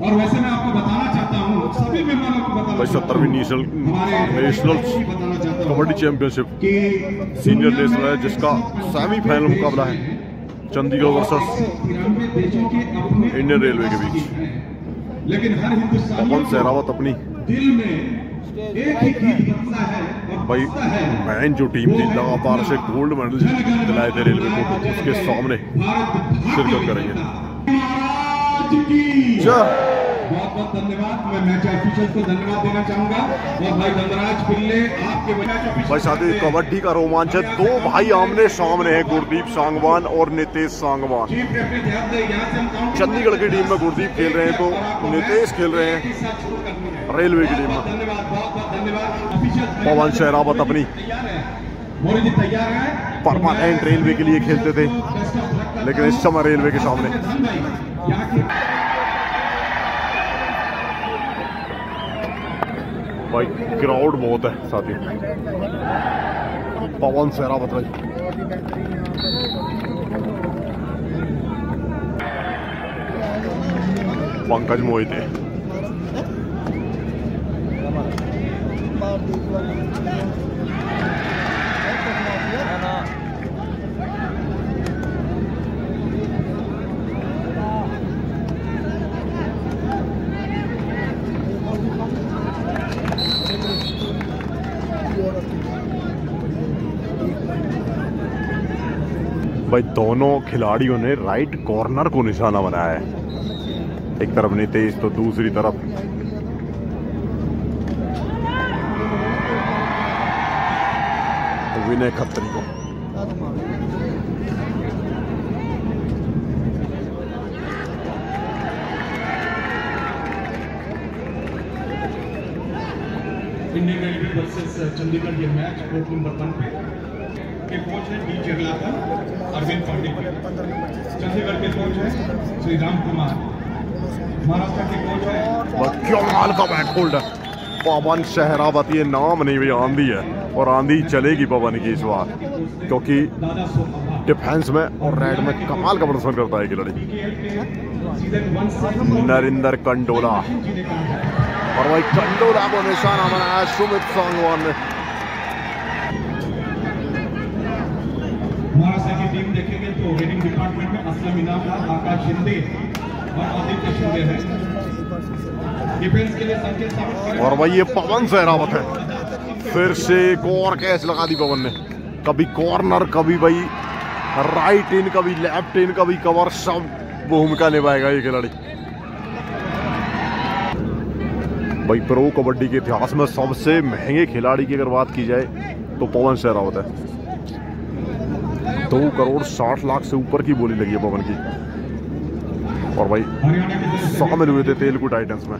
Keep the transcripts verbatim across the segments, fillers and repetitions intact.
और वैसे मैं आपको बताना चाहता हूँ, सभी मेहमानों को बताना सत्तरवीं national national kabaddi championship senior national है, जिसका सेमीफाइनल मुकाबला है चंडीगढ़ वर्सेस इंडियन रेलवे के बीच। लेकिन हर हिंदुस्तानी पवन सहरावत अपनी दिल में एक ही गीत बजता है भाई मैन जो टीम थी लगातार से गोल्ड मेडल दिलाए थे रेलवे को, उसके सामने शिरकत करेंगे। बहुत बहुत धन्यवाद। मैं मैच ऑफिशियल को धन्यवाद देना चाहूंगा और भाई धनराज पिल्ले आपके भाई साथी कबड्डी का रोमांच है। दो भाई आमने सामने हैं, गुरदीप सांगवान और नितेश सांगवान। चंडीगढ़ की टीम में गुरदीप खेल रहे हैं तो नितेश खेल रहे हैं रेलवे की टीम में। पवन सहरावत अपनी परमानेंट रेलवे के लिए खेलते थे, लेकिन इस समय रेलवे के सामने भाई क्राउड बहुत है साथी। पवन सहरावत भाई पंकज मोहिते भाई दोनों खिलाड़ियों ने राइट कॉर्नर को निशाना बनाया है, एक तरफ नितेश तो दूसरी तरफ विनय खत्री को। इंडियन रेलवे वर्सेस चंडीगढ़ ये मैच कोर्ट नंबर वन पे के कोच है डी जगलाकर अरविंद पांडे। चंडीगढ़ के कोच है श्री राम कुमार। महाराष्ट्र के कोच है क्या माल का बैक होल्ड है पवन सहरावत। ये नाम नहीं भाई आंधी है, और आंधी चलेगी पवन की इस बार, क्योंकि डिफेंस में और रेड में कमाल का प्रदर्शन करता है खिलाड़ी नरेंद्र कंडोला। और भाई कंडोला को निशाना बनाया सुमित सांगवान ने। महाराष्ट्र की टीम देखेंगे तो रेडिंग डिपार्टमेंट में असलम इनाम, आकाश शिंदे और आदित्य शिंदे हैं। डिफेंस के लिए संकेत सावंत। और भाई ये पवन सहरावत है, फिर से एक और कैच लगा दी पवन ने। कभी कॉर्नर, कभी भाई राइट इन, कभी लेफ्ट इन, कभी कवर, सब भूमिका निभाएगा ये खिलाड़ी। भाई प्रो कबड्डी के इतिहास में सबसे महंगे खिलाड़ी की अगर बात की जाए तो पवन सहरावत है। दो करोड़ साठ लाख से ऊपर की बोली लगी है पवन की। और भाई शामिल हुए थे तेलुगु टाइटंस में।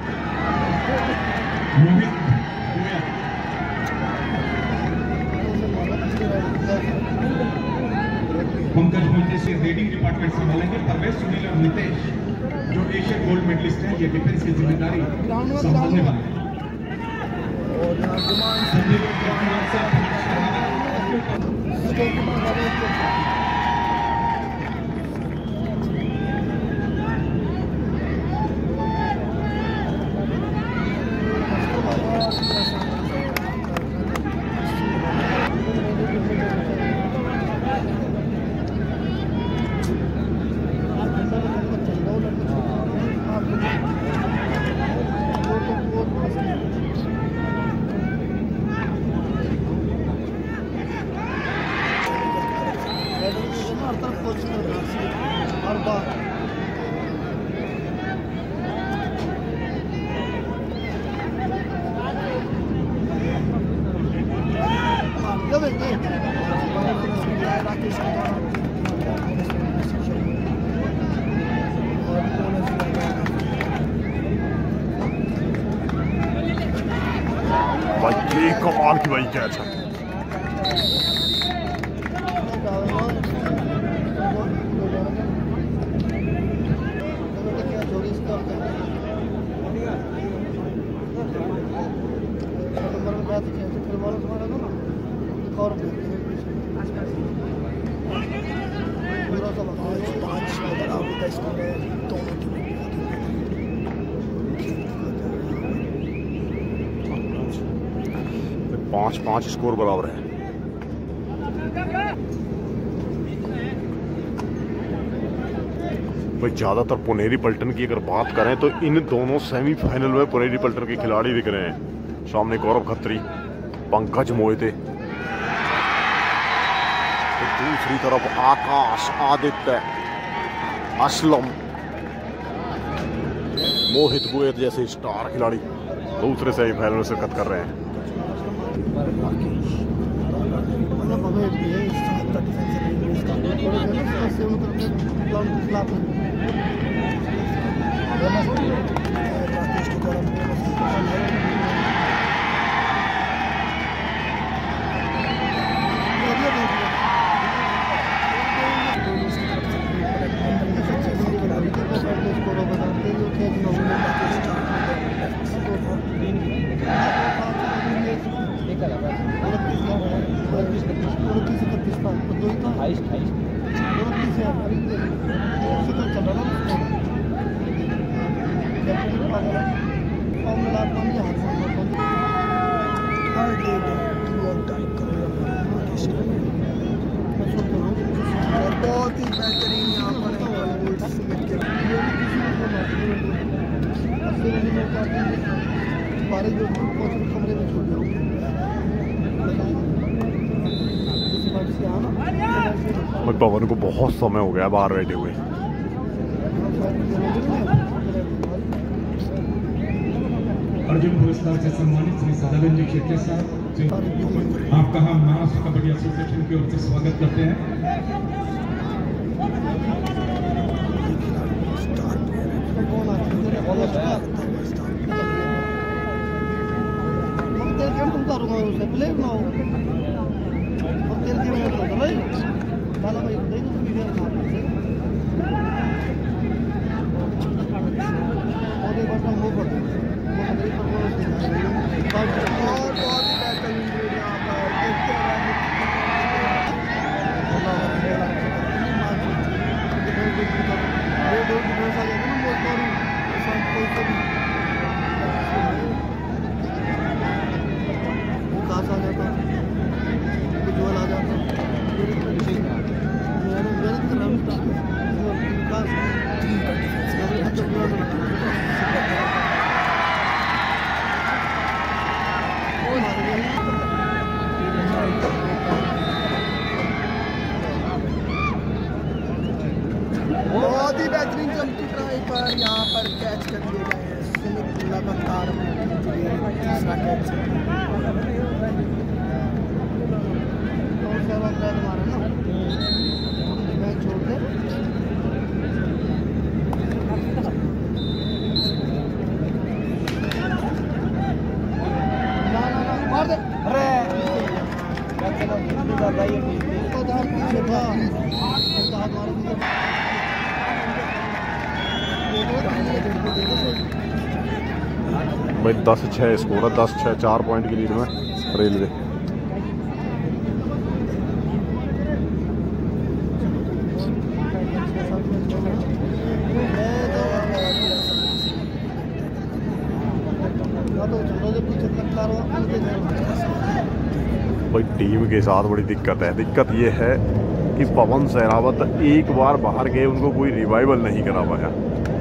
पंकज मोहिते से रेडिंग डिपार्टमेंट संभालेंगे। परवेश, सुनील और नितेश जो एशियन गोल्ड मेडलिस्ट हैं, ये डिफेंस की जिम्मेदारी संभालने वाले हैं। भाई कमाल की भाई कैच है। पाँच पाँच स्कोर बराबर है। भाई ज़्यादातर पुनेरी पल्टन की अगर बात करें तो इन दोनों सेमीफाइनल में पुनेरी पल्टन के खिलाड़ी दिख रहे हैं। सामने गौरव खत्री, पंकज मोहिते, तो दूसरी तरफ आकाश, आदित्य, असलम, मोहित गुएत जैसे स्टार खिलाड़ी दूसरे सेमीफाइनल में शिरकत कर रहे हैं। बहुत ही बेहतरीन यहाँ पर कमरे में छोड़ जाओ। पवन को बहुत समय हो गया बाहर बैठे हुए। अर्जुन पुरस्कार से सम्मानित श्री सदानंद जी शेट्टी साहब, आपका हम महाराष्ट्र कबड्डी एसोसिएशन की ओर से स्वागत करते हैं। प्लेट ना हो तेल के में तो भाई डाला भाई दे दो वीडियो बना दे और एक बार वो कर दो वो मेरी परफॉर्मेंस बहुत बहुत ही बेहतरीन वीडियो यहां पर देखते हैं। ये दो वीडियो आ जाएगा ना वो करूं सब कोई कभी आ जाता विजुअल आ जाता बहुत ही बेहतरीन चमकी ट्राई पर यहाँ पर कैच कर लिए गए हैं। सुमित लगातार तीसरा कैच हमारा ना मैं छोड़ दे ना ना ना मार दे। अरे भाई दस छः स्कोर है, दस छः चार पॉइंट की लीड में रेलवे। भाई टीम के साथ बड़ी दिक्कत है। दिक्कत ये है कि पवन सहरावत एक बार बाहर गए, उनको कोई रिवाइवल नहीं करा पाया।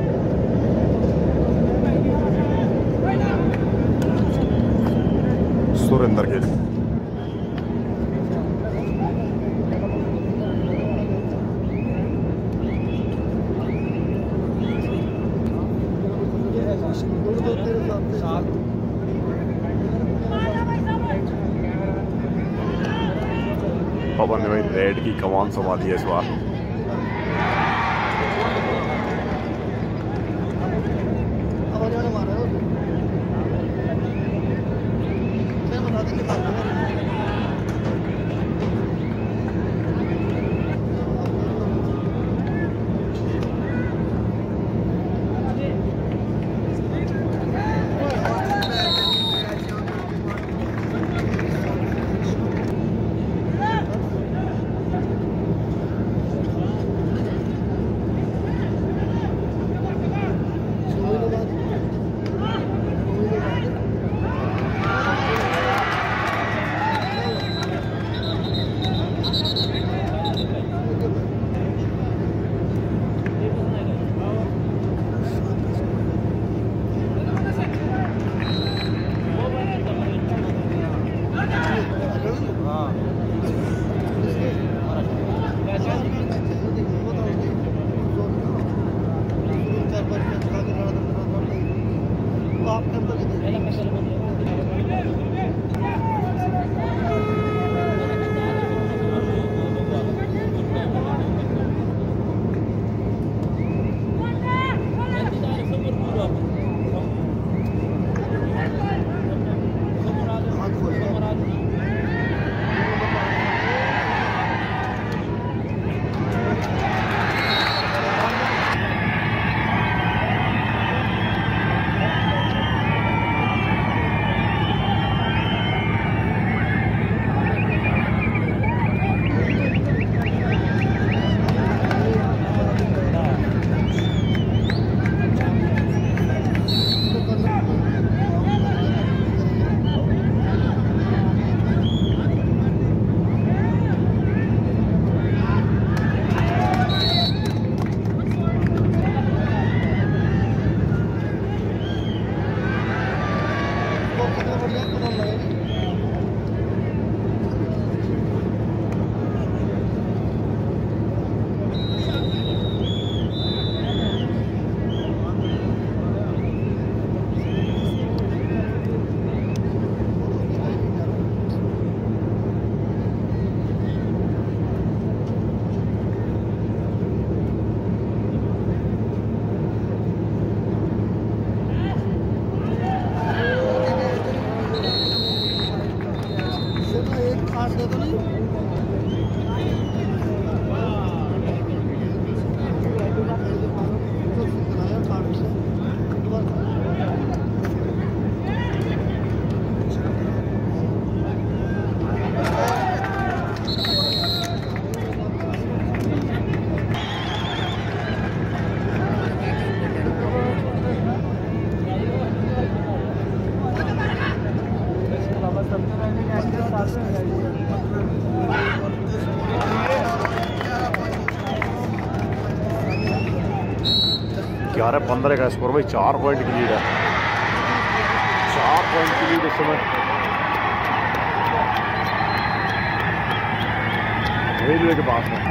सुरेंद्र खेल पवन ने भाई रेड की कमान संभाली है इस बार। ग्यारह पंद्रह का स्कोर भाई, चार पॉइंट की लीड है, चार पॉइंट की लीड इस समय रेलवे के पास में।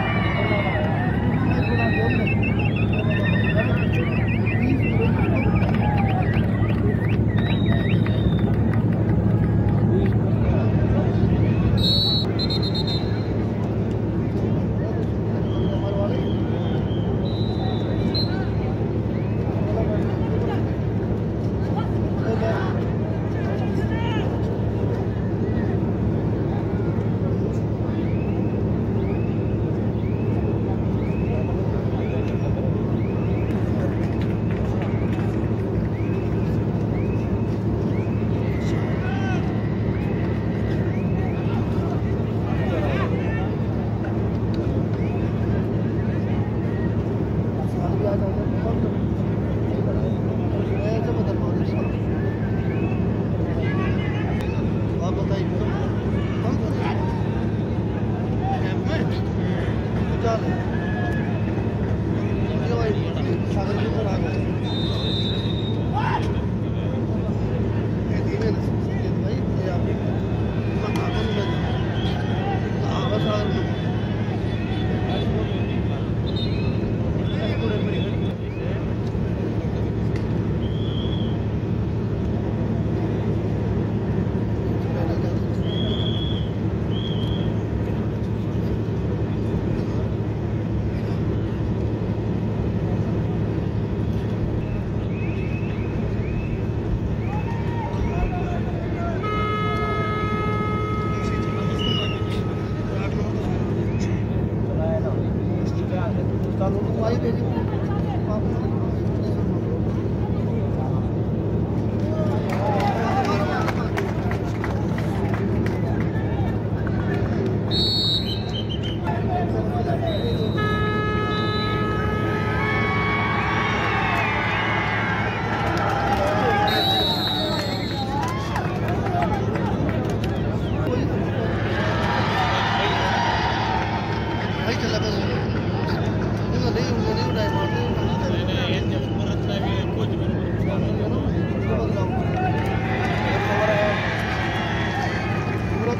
चला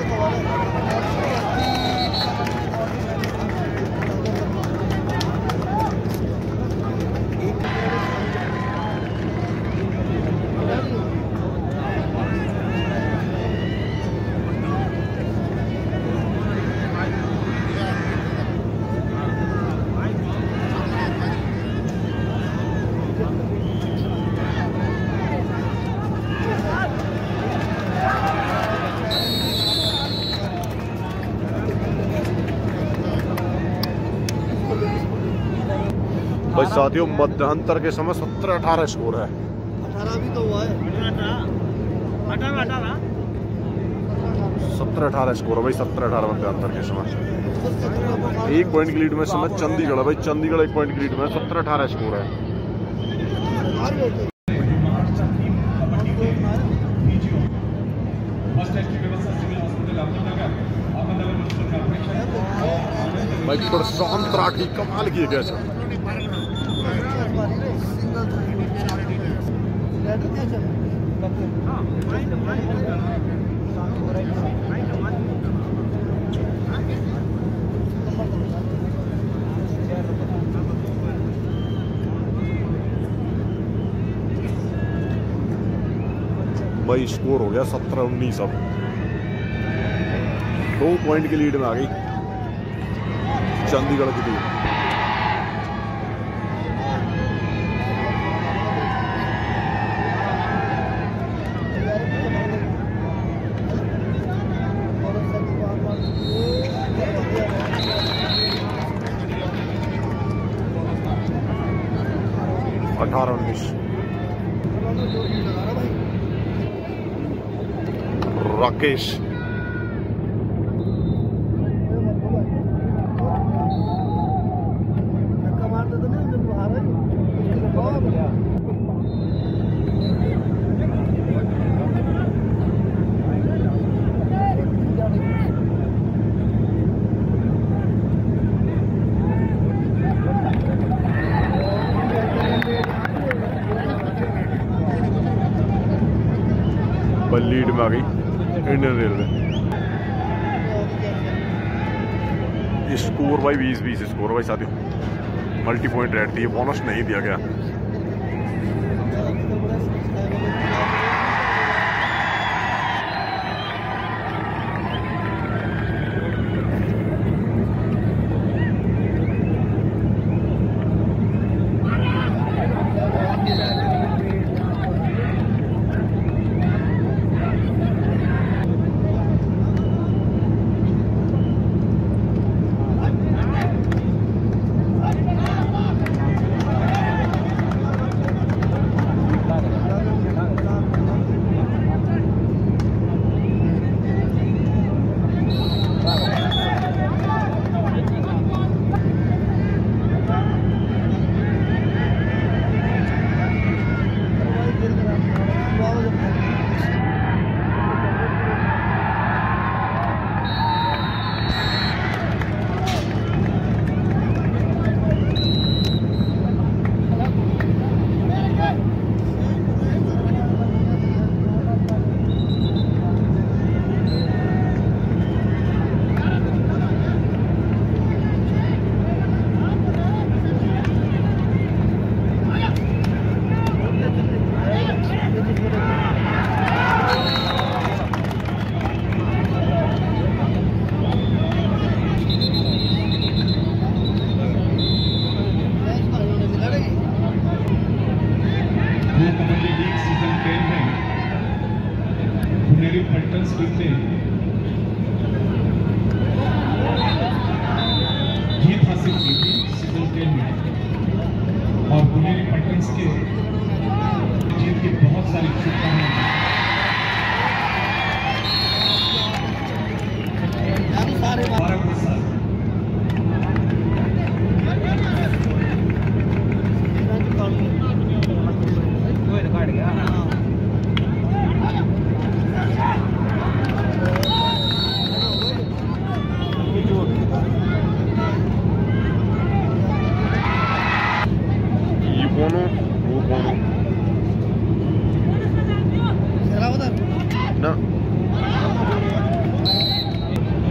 भाई साथियों मध्यांतर के समय सत्रह अठारह स्कोर है। अठारह भी तो हुआ है। अठारह अठारह सत्रह अठारह स्कोर है भाई, सत्रह अठारह मध्यांतर के समय। एक पॉइंट की लीड में समय चंडीगढ़ है भाई, चंडीगढ़ एक पॉइंट की लीड में सत्रह अठारह स्कोर है। भाई प्रशांत राठी कमाल किए गए सर। भाई स्कोर हो गया सत्रह उन्नीस। अब दो पॉइंट की लीड में आ गई चंडीगढ़ की टीम। अठारह उन्नीस। राकेश लीड में आ गई इंडियन रेलवे। स्कोर भाई बीस बीस स्कोर भाई साथियों। मल्टी पॉइंट रेड थी, बोनस नहीं दिया गया।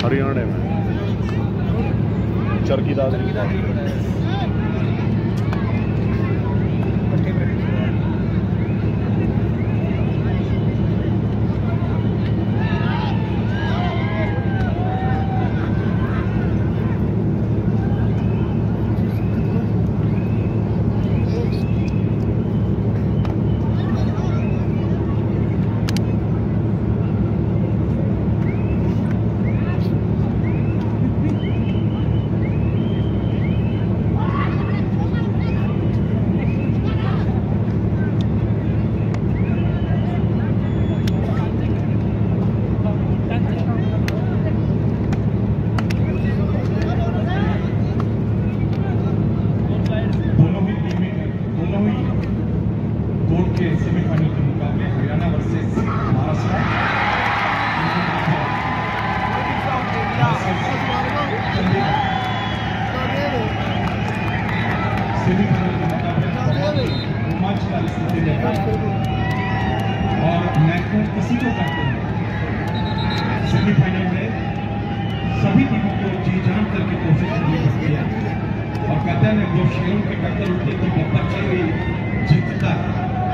हरियाणा में चरखी दादरी। सेमीफाइनल के मुकाबले हरियाणा वर्सेस महाराष्ट्र, सेमीफाइनल के मुकाबले रोमांचकारी स्थिति लेकर और मैच में किसी को कहते हैं सेमीफाइनल में सभी टीमों को जी जान करके कोशिश करनी पड़ती है और कहते हैं जो शेरों के टक्कर होती है तो बच्चे भी जीतता है।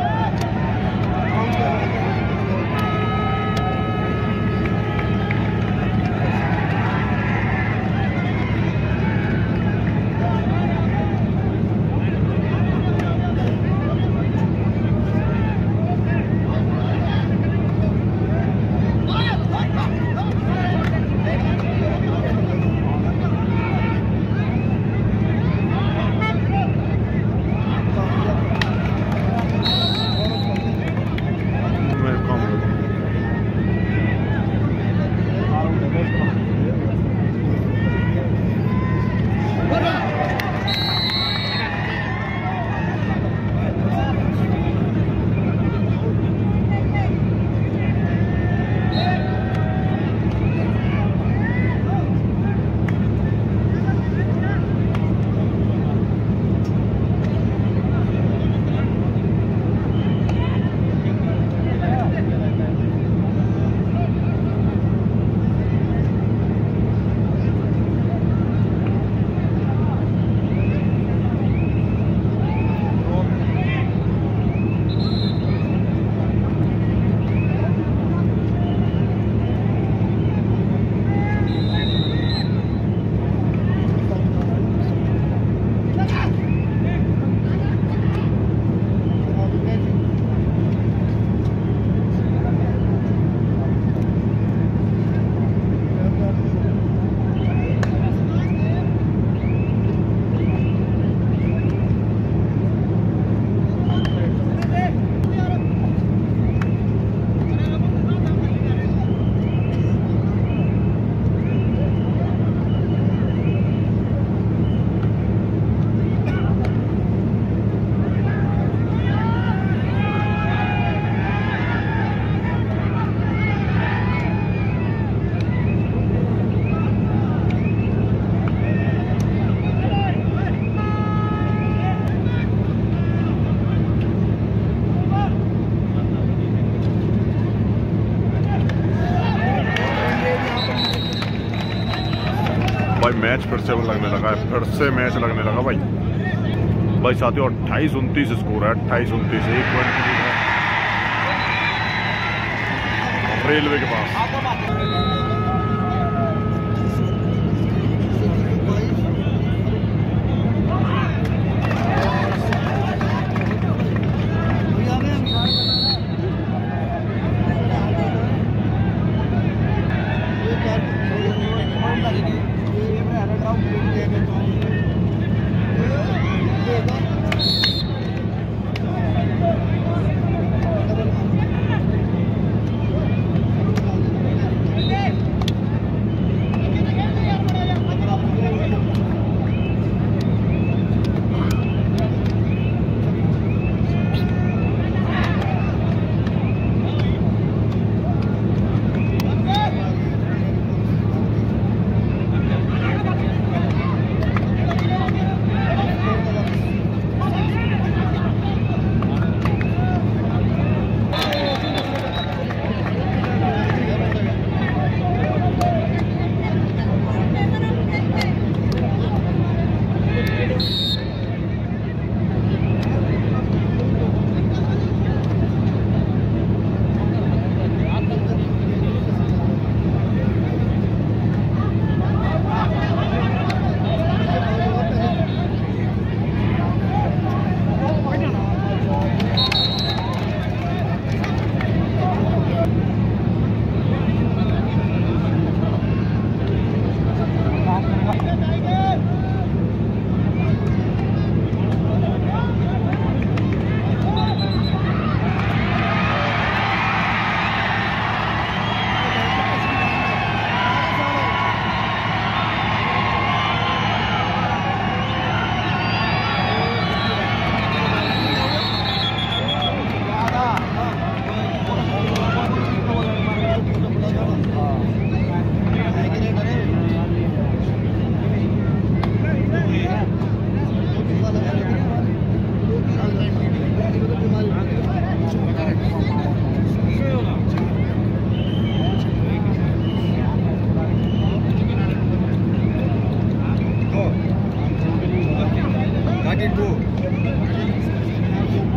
भाई मैच फिर से लगने लगा है, फिर से मैच लगने लगा भाई। भाई साथियों अट्ठाईस उनतीस स्कोर है, अट्ठाईस उनतीस एक पॉइंट की लीड है रेलवे के पास। Yeah.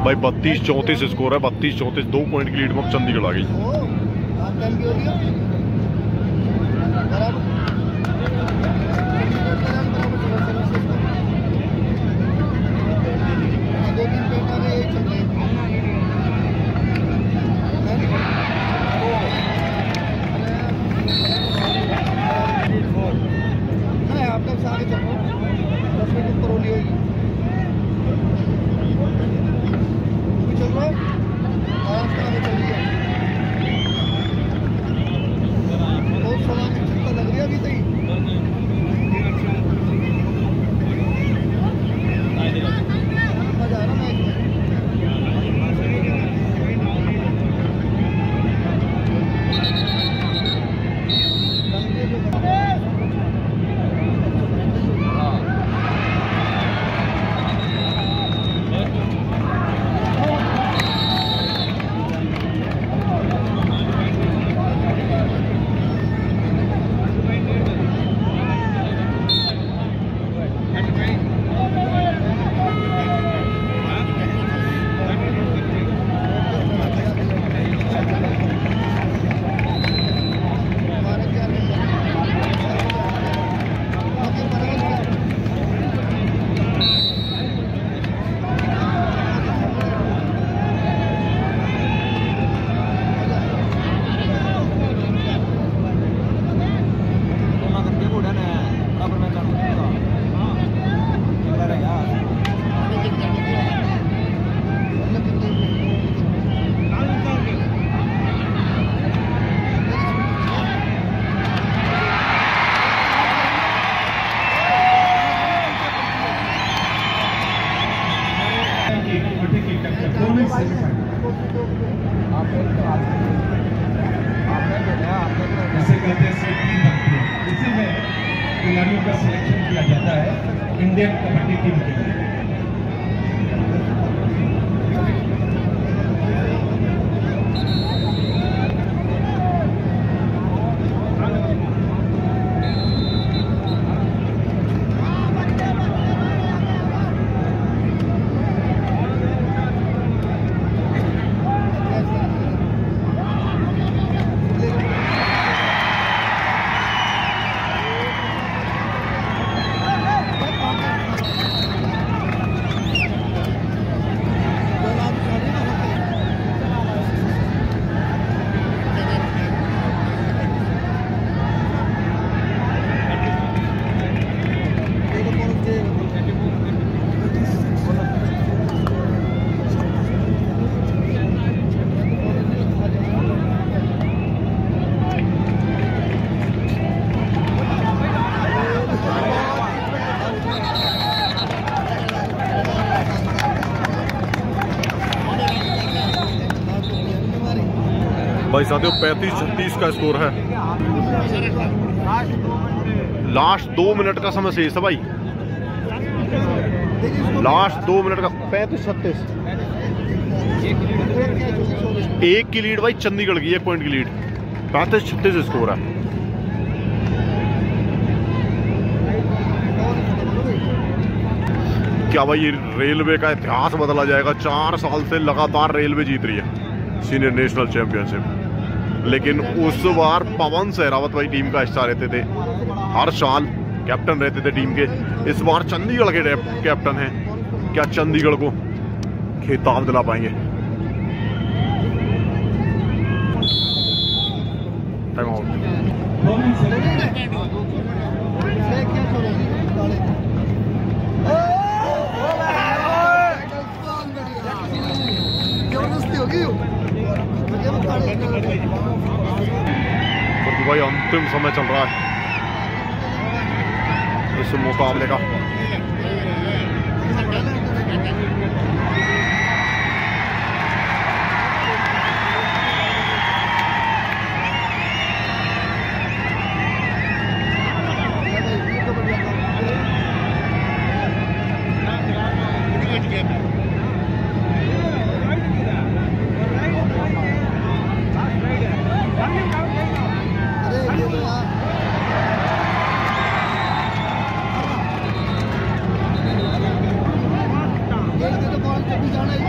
भाई बत्तीस चौंतीस स्कोर है, बत्तीस चौंतीस, दो पॉइंट की लीड में चंडीगढ़ आ गई। इसे कहते हैं टीम बनती है। इसी में खिलाड़ियों का सिलेक्शन किया जाता है इंडियन कबड्डी टीम के लिए। भाई साथियों पैंतीस छत्तीस का स्कोर है। लास्ट दो मिनट का समय शेष है भाई, लास्ट दो मिनट का। पैंतीस छत्तीस, एक की लीड भाई चंडीगढ़ की, एक पॉइंट की लीड। पैंतीस छत्तीस स्कोर है। क्या भाई ये रेलवे का इतिहास बदला जाएगा? चार साल से लगातार रेलवे जीत रही है सीनियर नेशनल चैंपियनशिप, लेकिन उस बार पवन सहरावत भाई टीम का हिस्सा रहते थे, हर साल कैप्टन रहते थे टीम के। इस बार चंडीगढ़ के कैप्टन हैं। क्या चंडीगढ़ को खिताब दिला पाएंगे? Time out. भाई अंतिम समय चल रहा है इस मुकाबले का। जाना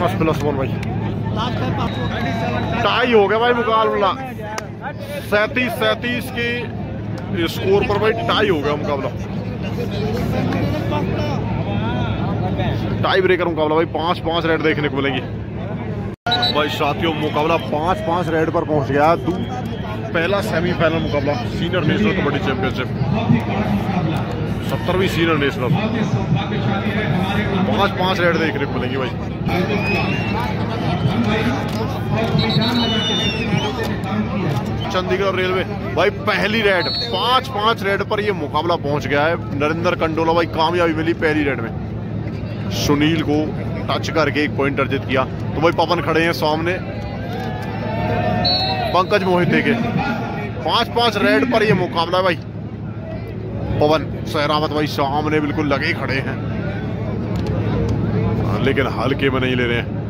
एस प्लस वन भाई। लास्ट है पाँचों टाई हो गया भाई मुकाबला, सैंतीस सैंतीस की स्कोर पर भाई टाई हो गया मुकाबला। टाई ब्रेकर मुकाबला भाई, पांच पांच रेड देखने को मिलेंगी भाई साथियों। मुकाबला पांच पांच रेड पर पहुंच गया। पहला सेमीफाइनल मुकाबला सीनियर नेशनल कबड्डी चैंपियनशिप, सत्तरवीं सीनियर नेशनल, पांच पांच रेड देखने को मिलेंगी भाई। चंडीगढ़ रेलवे भाई पहली रेड, पांच पांच रेड पर ये मुकाबला पहुंच गया है। नरेंद्र कंडोला भाई कामयाबी मिली पहली रेड में, सुनील को टच करके एक पॉइंट अर्जित किया। तो भाई पवन खड़े हैं सामने पंकज मोहिते के। पांच पांच रेड पर ये मुकाबला है भाई। पवन सहरावत भाई सामने बिल्कुल लगे खड़े हैं, लेकिन हल्के में नहीं ले रहे हैं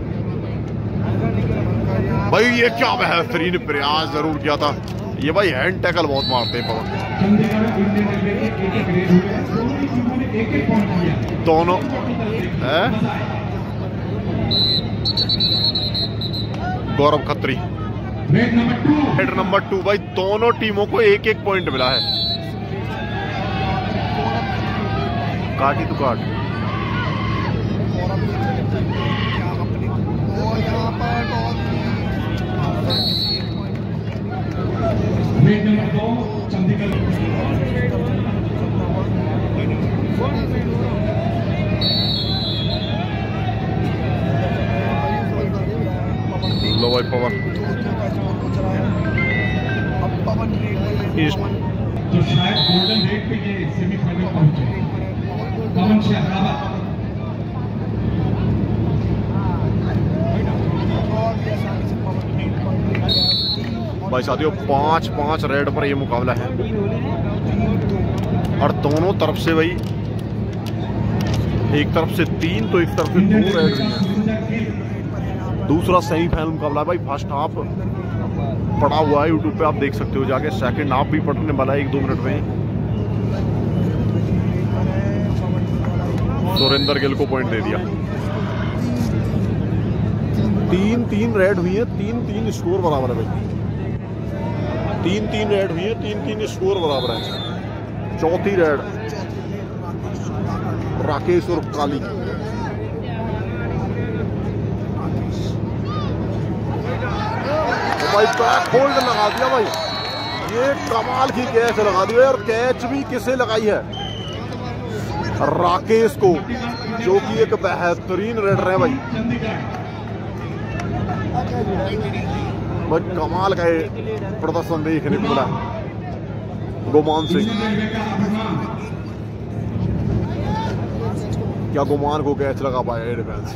भाई। ये क्या बेहतरीन प्रयास जरूर किया था ये भाई, हैंड टैकल बहुत मारते हैं पवन। दोनों है Gaurav Khatri head number two भाई। दोनों टीमों को एक एक पॉइंट मिला है। काटी तो काट लो भाई पवन। तो शायद गोल्डन रेट पे ये सेमीफाइनल पहुंचे पवन शहरावत। भाई साथियों पांच पांच रेड पर ये मुकाबला है और दोनों तरफ से भाई, एक तरफ से तीन तो एक तरफ से दो रेड है। दूसरा सेमीफाइनल मुकाबला भाई। फर्स्ट हाफ पड़ा हुआ है यूट्यूब पे, आप देख सकते हो जाके। सेकंड हाफ भी पड़ने वाला है एक दो मिनट में। सुरेंद्र गिल को पॉइंट दे दिया। तीन तीन रेड हुई है, तीन तीन स्कोर बराबर है भाई। तीन तीन रेड हुई है, तीन तीन स्कोर बराबर है। चौथी रेड राकेश और काली। तो भाई बैक होल्ड लगा दिया भाई, ये कमाल की कैच लगा दी है। और कैच भी किसे लगाई है? राकेश को, जो कि एक बेहतरीन रेडर है भाई। भाई कमाल का प्रदर्शन देखने को मिला गोमान सिंह। क्या गोमान को कैच लगा पाया डिफेंस?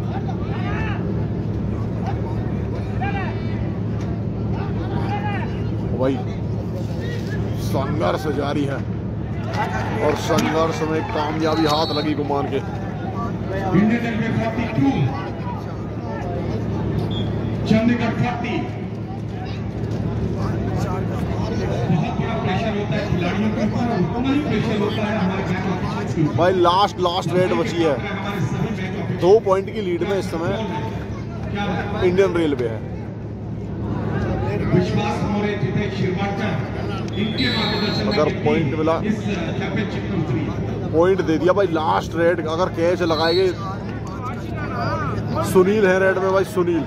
भाई संघर्ष जारी है और संघर्ष में कामयाबी हाथ लगी गुमान के। चंडीगढ़ खाती बहुत बड़ा प्रेशर होता है खिलाड़ियों के ऊपर, उतना ही प्रेशर होता है हमारे भाई। लास्ट लास्ट रेड बची है, दो पॉइंट की लीड में इस समय इंडियन रेलवे है। विश्वास मोरे जितेश शिरवाडकर, इनके मार्गदर्शन अगर पॉइंट मिला, इस चैंपियनशिप में उतरी। पॉइंट दे दिया भाई। लास्ट रेड अगर कैच लगाएंगे, सुनील है रेड में भाई। सुनील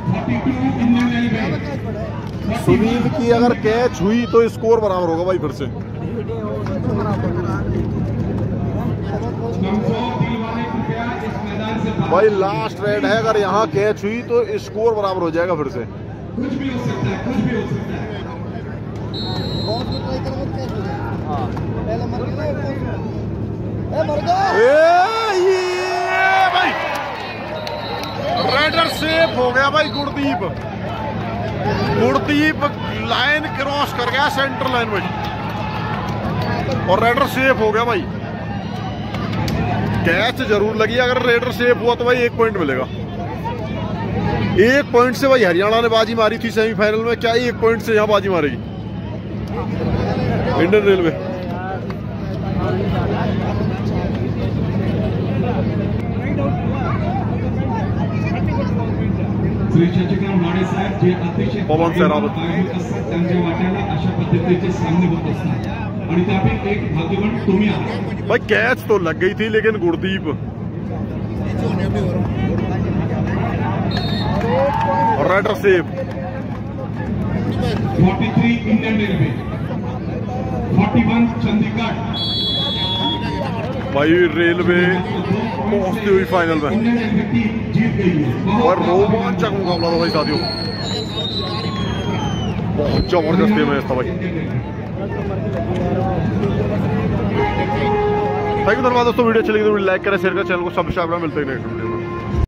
सुनील की अगर कैच हुई तो स्कोर बराबर होगा भाई फिर से। भाई लास्ट रेड है, अगर यहाँ कैच हुई तो स्कोर बराबर हो जाएगा फिर से। कुछ भी हो सकता है, कुछ भी हो सकता है। ए, ये भाई रेडर सेफ हो गया भाई। गुरदीप गुरदीप लाइन क्रॉस कर गया, सेंटर लाइन भाई, और रेडर सेफ हो गया भाई। कैच जरूर लगी, अगर रेडर सेफ हुआ तो भाई एक पॉइंट मिलेगा। एक पॉइंट से भाई हरियाणा ने बाजी मारी थी सेमीफाइनल में, क्या एक पॉइंट से यहाँ बाजी मारेगी इंडियन रेलवे? श्री शशिकांत लाडे साहेब जे अतिशय पवन शेरावत आयोजक असतात त्यांच्या वाट्याला अशा पद्धतीचे सामने होत असतात आणि त्यापैकी एक भाग्यवान तुम्ही आहात। भाई कैच तो लग गई थी लेकिन गुरदीप राइडर सेव तैंतालीस इंडियन रेलवे इकतालीस चंडीगढ़। भाई रेलवे पहुंचती हुई फाइनल में जीत गई है और रोमांचक मुकाबला था भाई साथियों, बहुत जबरदस्त मैच था भाई। थैंक यू धन्यवाद दोस्तों, वीडियो अच्छी लगी तो लाइक करें, शेयर करें, चैनल को सब्सक्राइब करें। मिलते हैं नेक्स्ट वीडियो में।